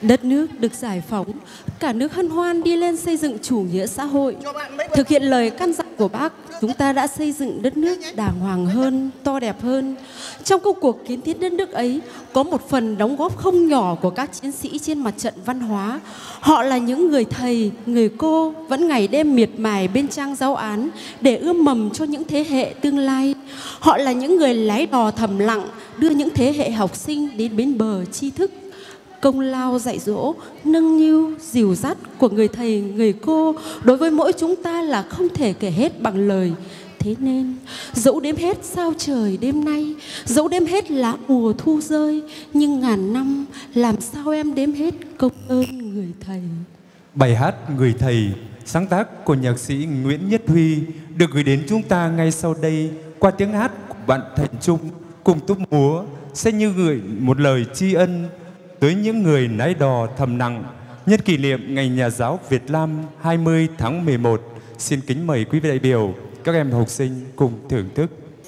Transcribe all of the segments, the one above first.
Đất nước được giải phóng, cả nước hân hoan đi lên xây dựng chủ nghĩa xã hội. Thực hiện lời căn dặn của Bác, chúng ta đã xây dựng đất nước đàng hoàng hơn, to đẹp hơn. Trong công cuộc kiến thiết đất nước ấy, có một phần đóng góp không nhỏ của các chiến sĩ trên mặt trận văn hóa. Họ là những người thầy, người cô vẫn ngày đêm miệt mài bên trang giáo án để ươm mầm cho những thế hệ tương lai. Họ là những người lái đò thầm lặng đưa những thế hệ học sinh đến bến bờ tri thức. Công lao dạy dỗ, nâng niu, dìu dắt của người thầy, người cô đối với mỗi chúng ta là không thể kể hết bằng lời. Thế nên, dẫu đếm hết sao trời đêm nay, dẫu đếm hết lá mùa thu rơi, nhưng ngàn năm làm sao em đếm hết công ơn người thầy. Bài hát Người Thầy, sáng tác của nhạc sĩ Nguyễn Nhất Huy, được gửi đến chúng ta ngay sau đây qua tiếng hát của bạn Thành Trung cùng tốp múa, sẽ như gửi một lời tri ân tới những người lái đò thầm lặng nhân kỷ niệm Ngày Nhà giáo Việt Nam 20 tháng 11. Xin kính mời quý vị đại biểu, các em học sinh cùng thưởng thức.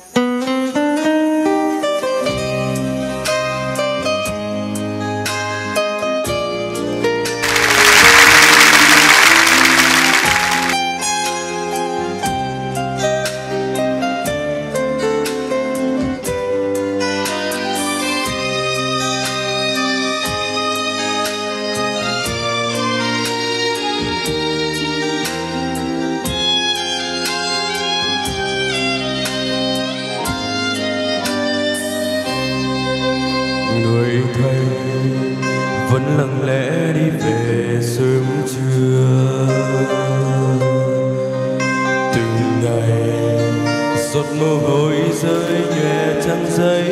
vẫn lặng lẽ đi về sớm trưa. Từng ngày giọt mồ hôi rơi nhòe trang giấy,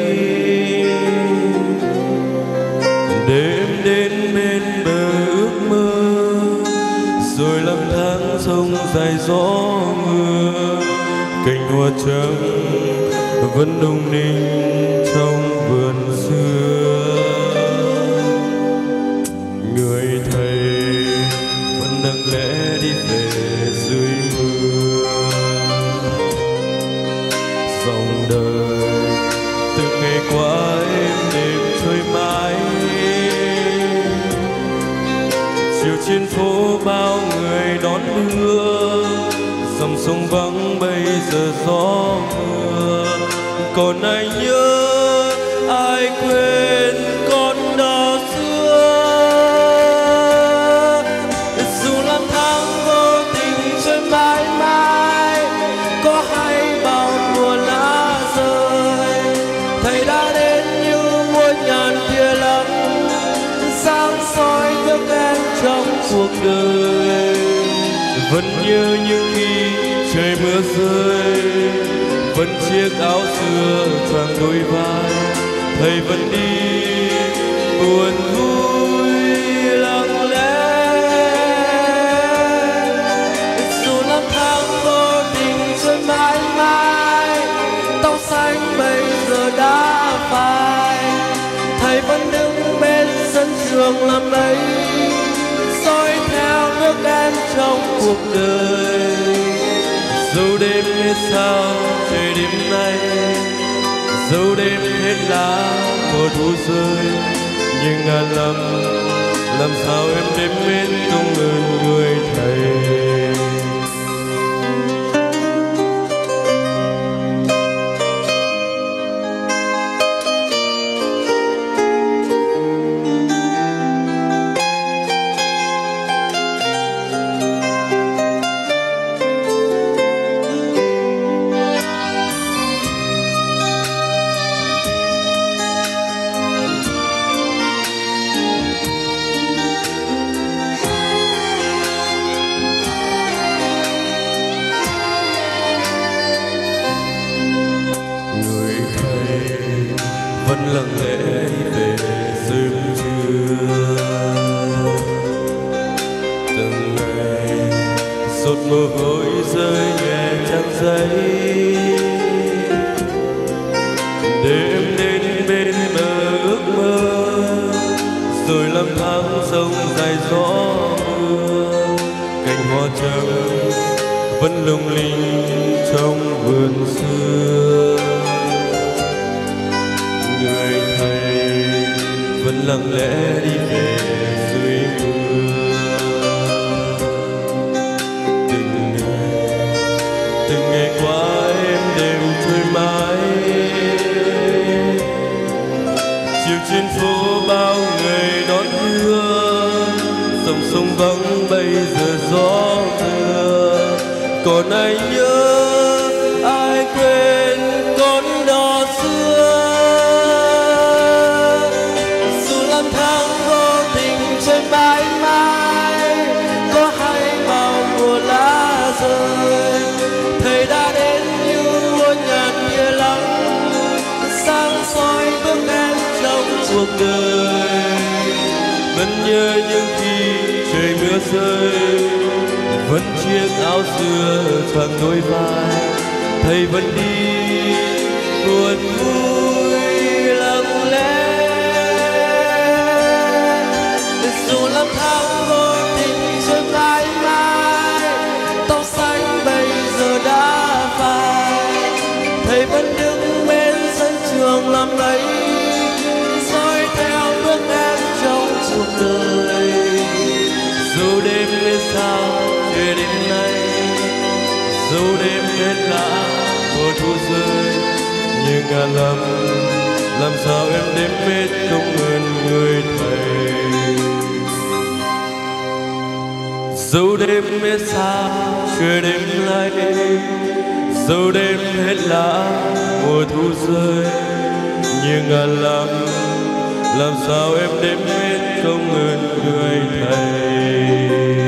đêm đến bên bờ ước mơ, rồi năm tháng sông dài gió mưa. Cành hoa trắng vẫn đông ninh trong vườn xưa. Người thầy vẫn lặng lẽ đi về dưới mưa. Dòng đời từng ngày qua êm đềm trôi mãi. Chiều trên phố bao người đón mưa, dòng sông vắng bây giờ gió mưa. Còn ai nhớ ai quên con đò xưa. Dù năm tháng vô tình trôi mãi mãi, có hay bao mùa lá rơi, thầy đã đến như muôn ngàn tia nắng, sáng soi nước em trong cuộc đời. Vẫn như những khi trời mưa rơi, vẫn chiếc áo xưa choàng đôi vai. Thầy vẫn đi buồn vui lặng lẽ. Dù năm tháng vô tình trôi mãi mãi, tóc xanh bây giờ đã phai. Thầy vẫn đứng bên sân trường làm lấy, dõi theo nước em trong cuộc đời. Dẫu đêm hết sao trời đêm nay, dẫu đêm hết lá mùa thu rơi, nhưng ngàn năm làm sao em đếm hết công ơn người thầy. Vẫn lặng lẽ đi về sớm trưa. Từng ngày giọt mồ hôi rơi nhẹ trang giấy, đêm đến bên bờ ước mơ, rồi năm tháng sông dài gió mưa. Cành hoa trắng vẫn lung linh trong vườn xưa. Người thầy vẫn lặng lẽ đi về. chiều trên phố bao người đón đưa, dòng sông vắng bây giờ gió mưa. Còn ai nhớ ai quên con đò xưa, dù năm tháng vô tình trên mãi mãi có hay bao mùa lá rơi. Thầy đã đến như muôn ngàn tia nắng sáng soi bước em trong cuộc đời. Vẫn nhớ những khi trời mưa rơi, vẫn chiếc áo xưa choàng đôi vai. Thầy vẫn đi buồn vui lặng lẽ, dù năm tháng vô tình chơi mãi mãi tóc xanh bây giờ đã phai. Thầy vẫn đứng bên sân trường làm lấy dõi theo bước em trong cuộc đời. Dù đêm biết sao chưa đến nay, dù đêm hết lá mùa thu rơi, nhưng ngàn làm sao em đếm hết công ơn người thầy. Dù đêm biết sao chưa đến nay, dù đêm hết lá mùa thu rơi, nhưng ngàn làm sao em đếm hết công ơn người thầy.